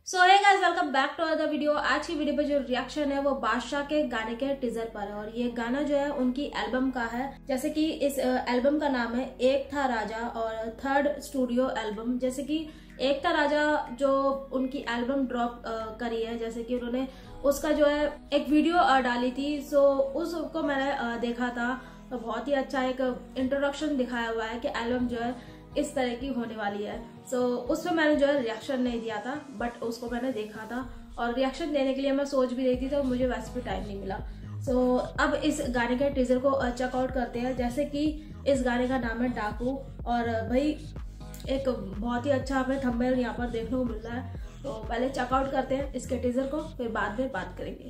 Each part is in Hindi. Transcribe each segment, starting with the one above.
So hey guys, welcome back to other video. आज की वीडियो पे जो रिएक्शन है वो बादशाह के गाने के टीजर पर है और ये गाना जो है उनकी एल्बम का है। जैसे कि इस एल्बम का नाम है एक था राजा और थर्ड स्टूडियो एल्बम। जैसे कि एक था राजा जो उनकी एल्बम ड्रॉप करी है, जैसे कि उन्होंने उसका जो है एक वीडियो डाली थी। सो उसको मैंने देखा था, तो बहुत ही अच्छा एक इंट्रोडक्शन दिखाया हुआ है कि एल्बम जो है इस तरह की होने वाली है। सो उसमें मैंने जो है रिएक्शन नहीं दिया था, बट उसको मैंने देखा था और रिएक्शन देने के लिए मैं सोच भी रही थी, तो मुझे वैसे भी टाइम नहीं मिला। सो अब इस गाने के टीजर को चेकआउट करते हैं। जैसे कि इस गाने का नाम है डाकू और भाई एक बहुत ही अच्छा हमें थंबनेल यहाँ पर देखने को मिल रहा है। तो पहले चेकआउट करते हैं इसके टीजर को, फिर बाद में बात करेंगे।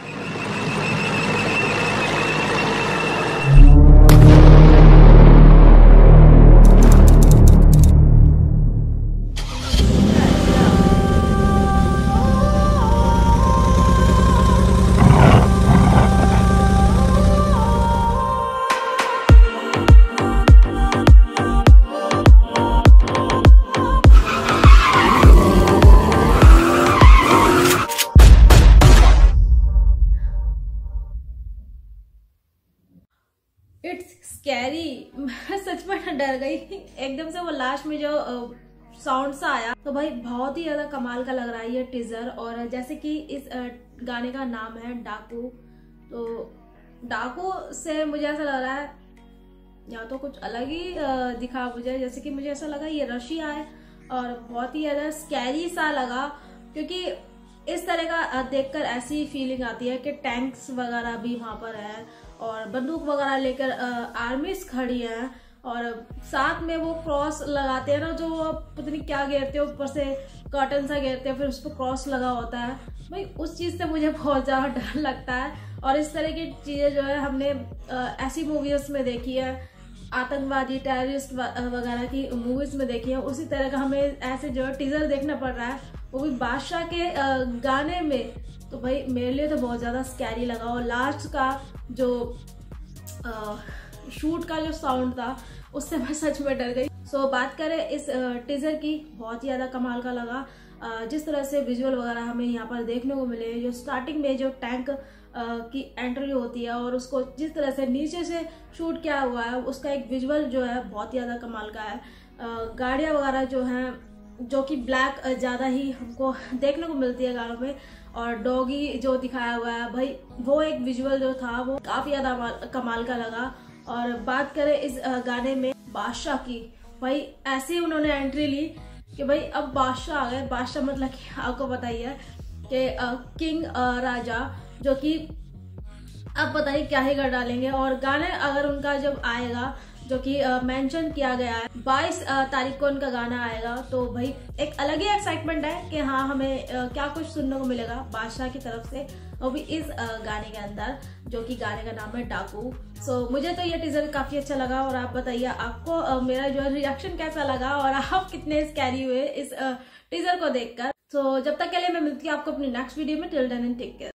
It's scary. मैं सच में डर गई एकदम से। वो लास्ट में जो साउंड सा आया तो भाई बहुत ही ज्यादा कमाल का लग रहा है ये टीजर। और जैसे कि इस गाने का नाम है डाकू, तो डाकू से मुझे ऐसा लग रहा है या तो कुछ अलग ही दिखा मुझे। जैसे कि मुझे ऐसा लगा ये रशिया है और बहुत ही ज्यादा स्कैरी सा लगा, क्योंकि इस तरह का देखकर ऐसी फीलिंग आती है कि टैंक्स वगैरह भी वहां पर है और बंदूक वगैरह लेकर आर्मीज खड़ी है और साथ में वो क्रॉस लगाते हैं ना, जो पता नहीं क्या घेरते हैं, ऊपर से कर्टन सा घेरते हैं, फिर उस पर क्रॉस लगा होता है। भाई उस चीज से मुझे बहुत ज्यादा डर लगता है। और इस तरह की चीजें जो है हमने ऐसी मूवीज में देखी है, आतंकवादी टेररिस्ट वगैरह की मूवीज में देखी है। उसी तरह का हमें ऐसे जो टीजर देखना पड़ रहा है, वो भी बादशाह के गाने में। तो भाई मेरे लिए तो बहुत ज्यादा स्कैरी लगा। और लास्ट का जो शूट का जो साउंड था उससे मैं सच में डर गई। सो बात करें इस टीजर की, बहुत ही ज्यादा कमाल का लगा। जिस तरह से विजुअल वगैरह हमें यहाँ पर देखने को मिले, जो स्टार्टिंग में जो टैंक की एंट्री होती है और उसको जिस तरह से नीचे से शूट किया हुआ है, उसका एक विजुअल जो है बहुत ही ज्यादा कमाल का है। गाड़ियां वगैरह जो हैं, जो कि ब्लैक ज्यादा ही हमको देखने को मिलती है गानों में, और डॉगी जो दिखाया हुआ है, भाई वो एक विजुअल जो था वो काफी ज्यादा कमाल का लगा। और बात करें इस गाने में बादशाह की, भाई ऐसे उन्होंने एंट्री ली कि भाई अब बादशाह आ गए। बादशाह मतलब कि आपको पता ही है कि किंग राजा, जो कि अब पता ही क्या ही कर डालेंगे। और गाने अगर उनका जब आएगा, जो कि मेंशन किया गया है 22 तारीख को उनका गाना आएगा, तो भाई एक अलग ही एक्साइटमेंट है कि हाँ हमें क्या कुछ सुनने को मिलेगा बादशाह की तरफ से, वो भी इस गाने के अंदर, जो कि गाने का नाम है डाकू। सो मुझे तो ये टीजर काफी अच्छा लगा। और आप बताइए आपको मेरा जो रिएक्शन कैसा लगा और आप कितने स्कैरी हुए इस टीजर को देखकर। तो जब तक के लिए मैं मिलती हूँ आपको अपनी नेक्स्ट वीडियो में। Till then and take care.